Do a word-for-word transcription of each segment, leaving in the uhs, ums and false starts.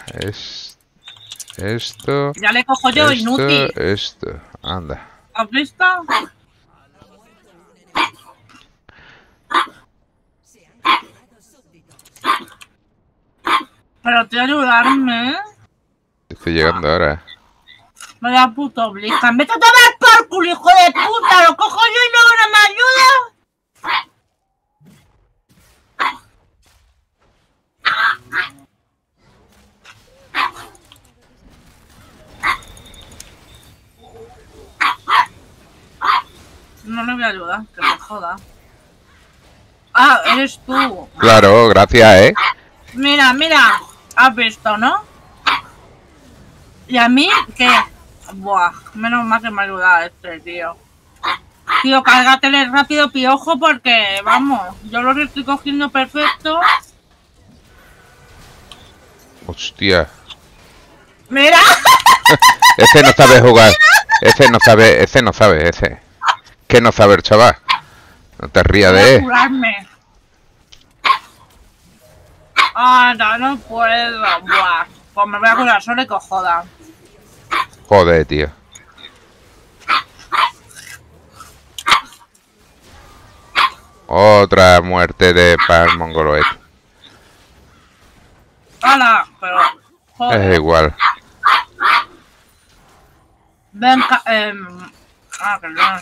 Es... Esto... Ya le cojo yo, esto, inútil. Esto, anda. ¿Has visto? Pero te ayudarme, ¿eh? Estoy llegando ahora. Vaya puto Blizzard. ¡Vete a tomar por culo, hijo de puta! ¡Lo cojo yo y luego no me ayuda! No le voy a ayudar, que se joda. Ah, eres tú. Claro, gracias, ¿eh? Mira, mira. Has visto, ¿no? ¿Y a mí qué? Buah, menos mal que me ayuda este, tío. Tío, cárgatele rápido, piojo, porque, vamos, yo lo estoy cogiendo perfecto. Hostia. ¡Mira! Ese no sabe jugar. Ese no sabe, ese no sabe, ese. ¿Qué no sabe el chaval? No te rías de él. Curarme. Ah, no, no puedo. Buah. Pues me voy a curar solo y cojoda. Joder, tío. Otra muerte de pan mongoloid. ¡Hala! Pero... joder. Es igual. Ven, eh... ah, que no.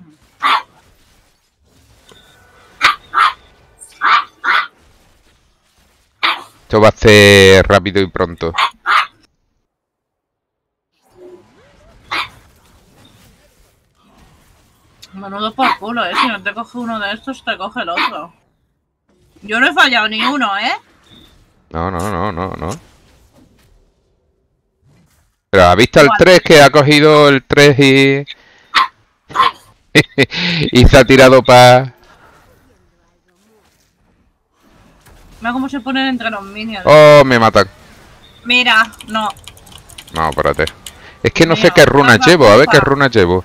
Esto va a ser rápido y pronto. Menudo por culo, eh. Si no te coge uno de estos, te coge el otro. Yo no he fallado ni uno, eh. No, no, no, no, no. Pero ¿has visto el tres que ha cogido el tres y... y se ha tirado para... Mira cómo se ponen entre los minions. Oh, me matan. Mira, no. No, espérate. Es que no Mira, sé qué runas otra llevo. A ver qué cosa. runas llevo.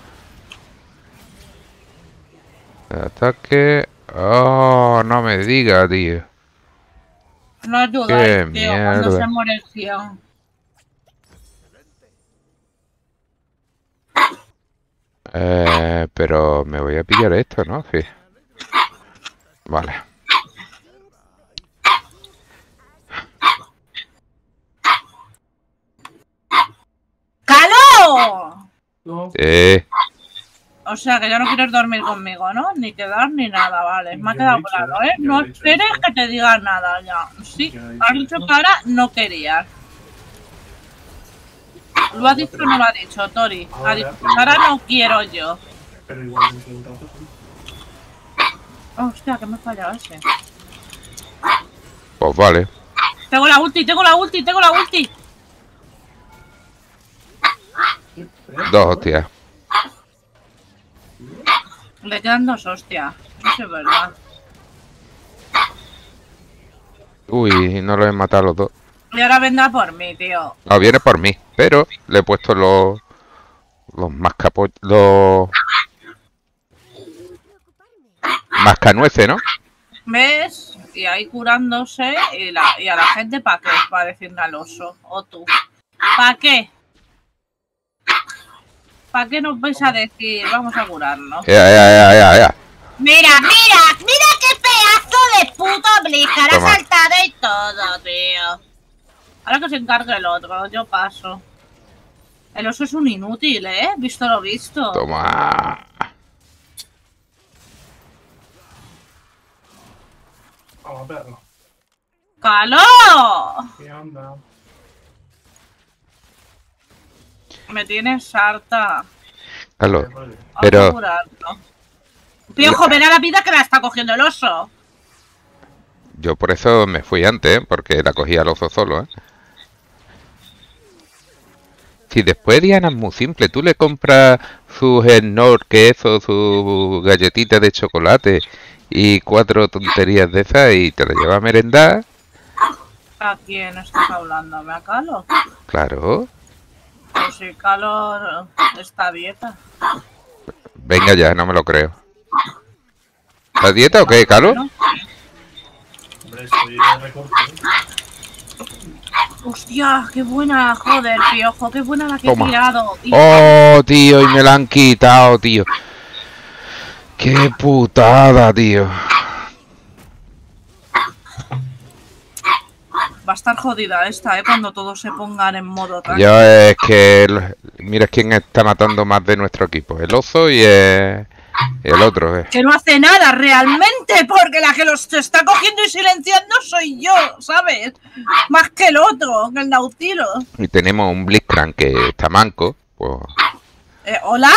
Ataque... Oh, no me diga, tío. No ayuda, Qué tío, cuando se mierda. muere el tío. Eh, pero me voy a pillar esto, ¿no? Sí. Vale. ¡Calo! Eh, O sea, que ya no quieres dormir conmigo, ¿no? Ni quedar ni nada, vale. Me ha quedado claro, ¿eh? No esperes que te diga nada ya. Sí, has dicho que ahora no querías. ¿Lo ha dicho o no lo ha dicho, Tori? Ha dicho, ahora no quiero yo. Pero igual me preguntaba. Oh, hostia, que me he fallado ese. pues vale. Tengo la ulti, tengo la ulti, tengo la ulti. Dos hostias. Le quedan dos hostias. Eso es verdad. Uy, no los he matado los dos. Y ahora vendrá por mí, tío. No, viene por mí. Pero le he puesto los... Los mascapo... Los... Mascanueces, ¿no? ¿Ves? Y ahí curándose. Y, la, y a la gente, ¿para qué? Para decirle al oso. O tú. ¿Para qué? ¿Para qué nos vais a decir? Vamos a curarnos. Ya, ya, ya, ya, ya. Mira, mira, mira qué pedazo de puto Blizzard. Ha Toma. saltado y todo, tío. Ahora que se encargue el otro, yo paso. El oso es un inútil, ¿eh? Visto lo visto. Toma. Vamos a verlo. ¡Calo! ¿Qué onda? Me tienes harta. Carlos, Vale. Vamos a pero... curarlo. Piojo, ven a la vida que la está cogiendo el oso. Yo por eso me fui antes, ¿eh? Porque la cogía al oso solo, ¿eh? Si después Diana es muy simple, tú le compras sus Snor, queso, sus galletitas de chocolate y cuatro tonterías de esas y te la lleva a merendar. ¿A quién estás hablando? ¿Me a Calo? Claro. Pues si Calo está dieta. Venga ya, no me lo creo. ¿La dieta o qué, Carlos? Bueno, Hombre, estoy de recorte. ¿eh? Hostia, qué buena, joder, piojo, qué buena la que Toma. he tirado. Y- Oh, tío, y me la han quitado, tío. Qué putada, tío. Va a estar jodida esta, eh, cuando todos se pongan en modo tanque. Yo es que... el- mira quién está matando más de nuestro equipo. El oso y el, el otro, eh. Que no hace nada realmente, porque la que los está cogiendo y silenciando soy yo, ¿sabes? Más que el otro, que el Nautilus. Y tenemos un Blitzcrank que está manco. Pues... Eh, ¿Hola?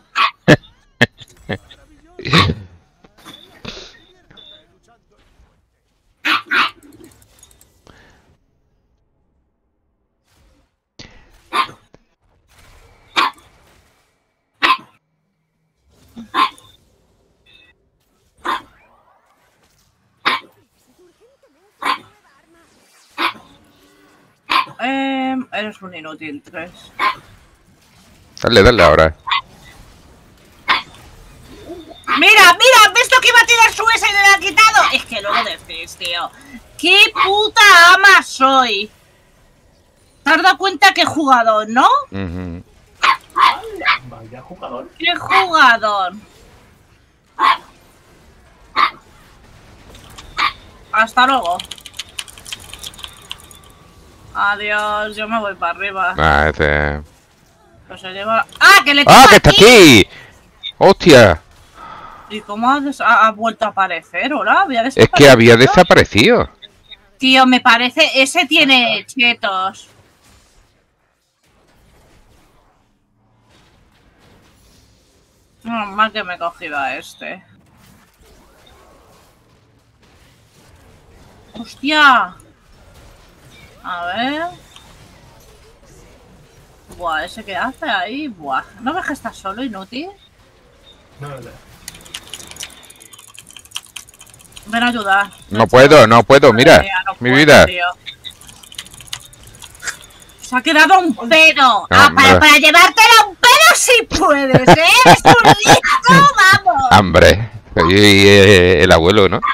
Eh, eres un inútil, tres. Dale, dale ahora. ¡Mira, mira! ¿Ves lo que iba a tirar su S y le ha quitado? Es que luego decís, tío. ¡Qué puta ama soy! ¿Te has dado cuenta que jugador, no? Ujú. Vaya jugador. ¡Qué jugador! Hasta luego. Adiós, yo me voy para arriba. Ah, ese... Pues se lleva... ¡Ah, que le ¡Ah, toca que está aquí! ¡Hostia! ¿Y cómo ha, des- ha- ha vuelto a aparecer? ¿Hola? ¿Había Es desaparecido? que había desaparecido. Tío, me parece... Ese tiene chetos. No, mal que me he cogido a este. ¡Hostia! A ver... Buah, ¿ese qué hace ahí? Buah. ¿No ves que está solo, inútil? No, no, no. Ven a ayudar. No puedo, no puedo, mira. Mía, no Mi puedo, vida. tío. Se ha quedado un pedo. No, ah, para, hombre. para llevártela un pedo sí puedes, ¿eh? ¡Es un listo, vamos! Hambre. Y, y, eh, el abuelo, ¿no?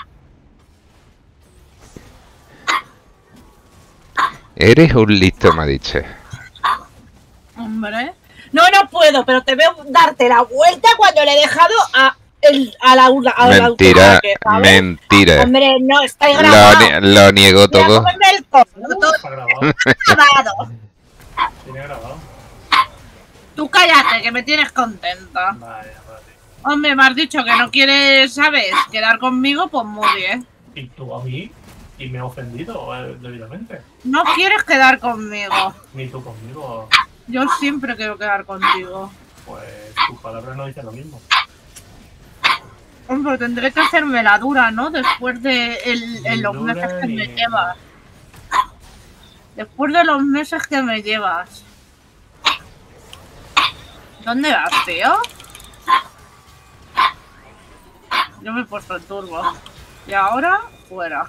Eres un listo, me ha dicho. Hombre. No, no puedo, pero te veo darte la vuelta cuando le he dejado a, el, a la, a la Mentira, autoataque, ¿sabes? mentira. Hombre, no, está Lo, grabado. ni- lo niego Voy a todo. comerme el coño, todo Está grabado. grabado. Tiene grabado. Tú cállate, que me tienes contenta. Vale, vale. Hombre, me has dicho que no quieres, ¿sabes? Quedar conmigo, pues muy bien. Y tú a mí, y me he ofendido eh, debidamente. No quieres quedar conmigo. Ni tú conmigo. Yo siempre quiero quedar contigo. Pues tus palabras no dicen lo mismo. Hombre, tendré que hacerme la dura, ¿no? Después de el, en los Ni meses dura que ni- me llevas. Después de los meses que me llevas. ¿Dónde vas, tío? Yo me he puesto el turbo. Y ahora, fuera.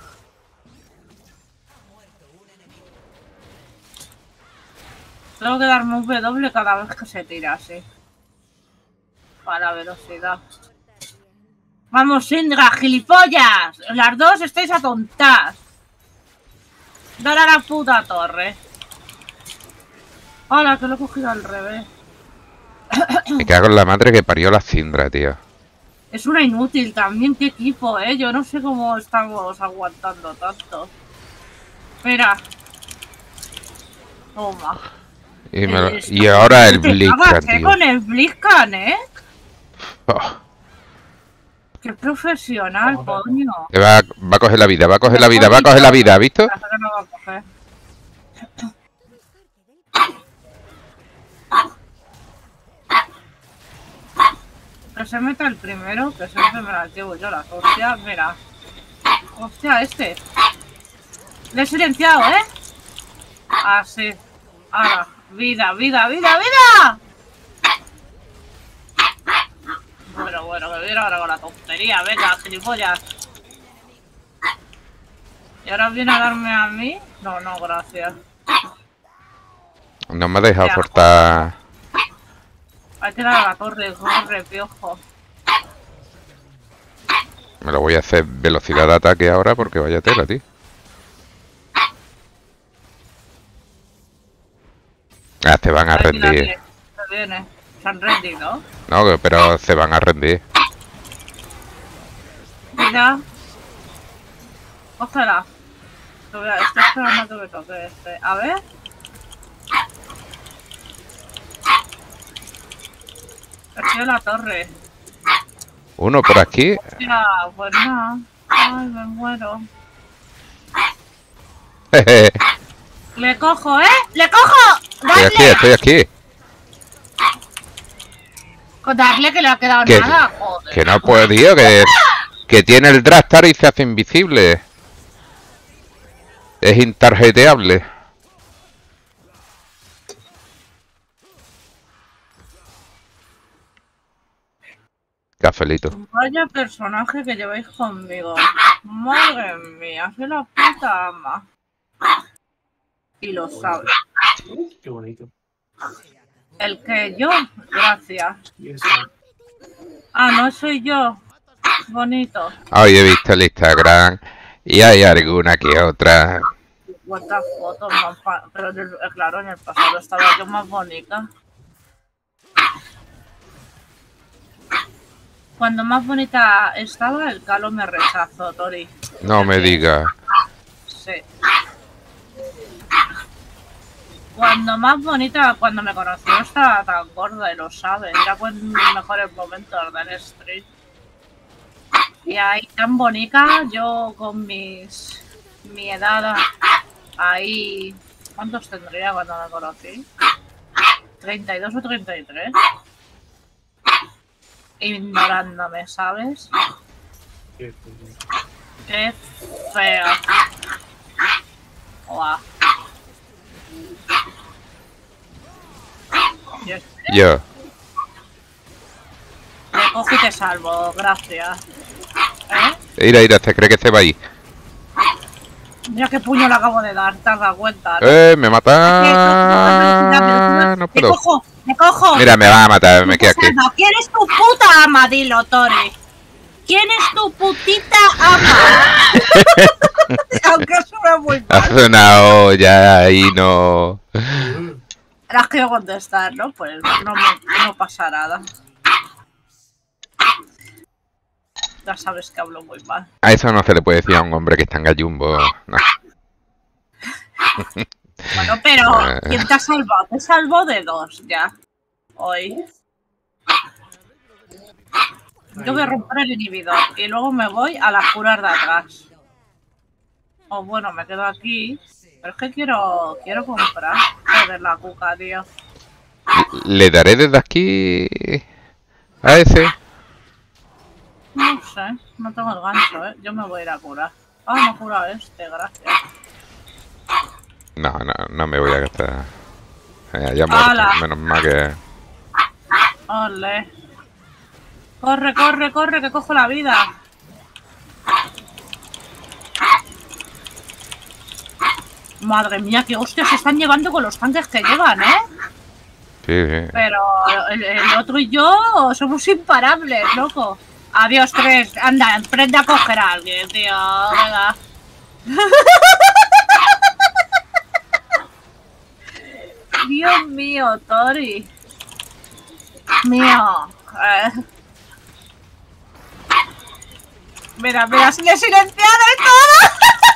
Tengo que darme un W cada vez que se tira así. Para velocidad. Vamos, Sindra, gilipollas. Las dos estáis atontadas. Dale a la puta torre. Hola, que lo he cogido al revés. Me cago en la madre que parió la Cindra, tío. Es una inútil también, qué equipo, eh. Yo no sé cómo estamos aguantando tanto. Mira. Toma. Y, me lo- Eh, y ahora el te Blitzcrank, cagas, eh, tío. con el Blitzcrank, eh. Oh, Qué profesional, Vamos a ver. coño. te va, va a coger la vida, va a coger la vida, va a coger la vida, ¿has visto? Parece que no va a coger. Que se meta el primero, que siempre me las llevo yo las hostias, mira. Hostia, este. Le he silenciado, ¿eh? Así. Ahora, vida, vida, vida, vida. Bueno, bueno, que viene ahora con la tontería, venga, gilipollas. ¿Y ahora viene a darme a mí? No, no, gracias. No me ha dejado Ya. cortar. Hay que dar a la torre, corre, piojo. Me lo voy a hacer velocidad de ataque ahora porque vaya tela, tío. Ah, se van a Ay, mira, rendir. que se viene. Se han rendido. No, pero se van a rendir. Mira. Cógela. Te voy a- Estoy esperando a que me toque este. A ver. Aquí en la torre. Uno por aquí. Mira, pues nada. Ay, me muero. Jeje. Le cojo, ¿eh? ¡Le cojo! Estoy ¡Darle! aquí, estoy aquí. Con darle que le ha quedado Que, nada, joder. que no puedo, tío, que, que tiene el Drastar y se hace invisible. Es intarjeteable. Cafelito. Vaya personaje que lleváis conmigo. Madre mía, soy la puta ama. Y lo sabes. Qué bonito. El que yo, gracias. Y eso. Ah, no soy yo. Bonito. Hoy he visto el Instagram y hay alguna que otra. ¿Cuántas fotos más pa- Pero en el- claro, en el pasado estaba yo más bonita. Cuando más bonita estaba, el calo me rechazó, Tori. No me digas. Sí. Cuando más bonita, cuando me conoció, estaba tan gorda y lo sabes. Era pues mis mejores momentos del street. Y ahí tan bonita, yo con mis mi edad ahí. ¿Cuántos tendría cuando me conocí? ¿treinta y dos o treinta y tres? Ignorándome, ¿sabes? Qué feo. Qué feo. Guau. Yo Yo. te cojo y te salvo, gracias. ¿Eh? Mira, mira, se cree que se va ahí. Mira qué puño le acabo de dar, te has dado cuenta, ¿no? ¡Eh! ¡Me mata! No ¡Me puedo. cojo! ¡Me cojo! Mira, me van a matar, me quedo aquí. Salva. ¿Quién es tu puta ama? Dilo, Tori. ¿Quién es tu putita ama? Aunque suene muy Ha mal. sonado ya y no. Las quiero contestar, ¿no? Pues no, me, no pasa nada. Ya sabes que hablo muy mal. A eso no se le puede decir a un hombre que está en gallumbo. No. Bueno, pero Eh. ¿quién te ha salvado? Te salvo de dos ya. Hoy. Yo voy a romper el inhibidor y luego me voy a las curas de atrás. O bueno, me quedo aquí. Pero es que quiero quiero comprar. Joder, la cuca, tío. Le daré desde aquí a ese. No sé, no tengo el gancho, ¿eh? Yo me voy a ir a curar. Ah, me ha curado este, gracias. No, no, no me voy a gastar. Eh, ya muerto, ¡Hala! menos mal que. Ole. Corre, corre, corre, que cojo la vida. Madre mía, qué hostias se están llevando con los tanques que llevan, ¿eh? Sí, sí. Pero el, el otro y yo somos imparables, loco. Adiós, tres. Anda, emprende a coger a alguien, tío. Venga. Dios mío, Tori. Mío. Eh. Mira, mira, le he silenciado y todo.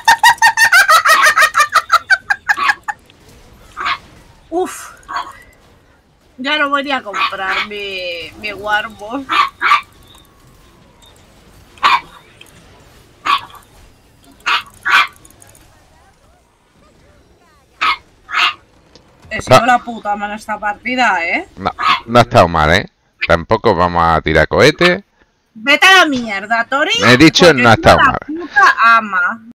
Uf. Ya no voy a comprar mi, mi Warboss. He sido la puta en esta partida, ¿eh? No, no ha estado mal, ¿eh? Tampoco vamos a tirar cohetes. Vete a la mierda, Tori. Me he dicho, porque no ha soy estado la mal. puta ama.